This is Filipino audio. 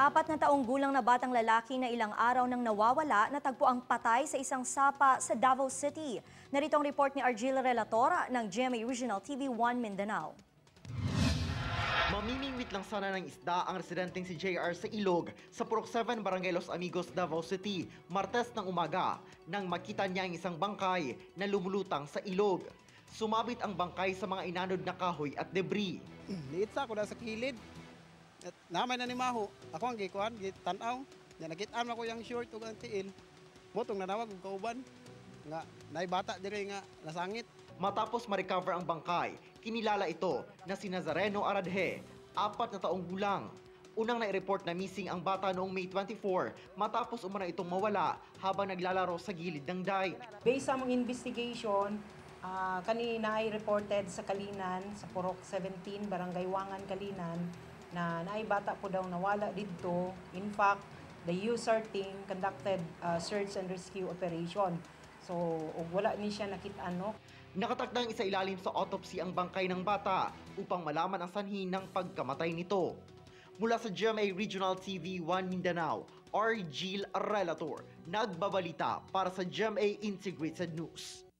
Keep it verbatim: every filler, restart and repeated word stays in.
Apat na taong gulang na batang lalaki na ilang araw nang nawawala natagpo ang patay sa isang sapa sa Davao City. Narito ang report ni Argila Relatora ng G M A Regional T V one Mindanao. Mamimingwit lang sana ng isda ang residenteng si J R sa Ilog sa Purok seven, Barangay Los Amigos, Davao City, Martes ng umaga nang makita niya ang isang bangkay na lumulutang sa ilog. Sumabit ang bangkay sa mga inanod na kahoy at debris. Liit sa ako na sa kilid. At namay na ni Maho. Ako ang gikuan, gitanaw. Ya nakitaan ako yung short ug ang tiil. Motong nanawag og kauban nga naibata diri nga nasangit. Matapos ma-recover ang bangkay, kinilala ito na si Nazareno Aradhe, apat na taong gulang. Unang nai-report na missing ang bata noong May twenty-four matapos umano itong mawala habang naglalaro sa gilid ng dike. Based sa among investigation, uh, kanina ay reported sa Kalinan, sa Purok seventeen, Barangay Wangan, Kalinan, na naay bata po daw nawala dito. In fact, the U S A R team conducted uh, search and rescue operation. So, ug wala ni siya nakit-an, no? Nakatakdang isa ilalim sa autopsy ang bangkay ng bata upang malaman ang sanhi ng pagkamatay nito. Mula sa G M A Regional T V one Mindanao, Argil Relator, nagbabalita para sa G M A Integrated News.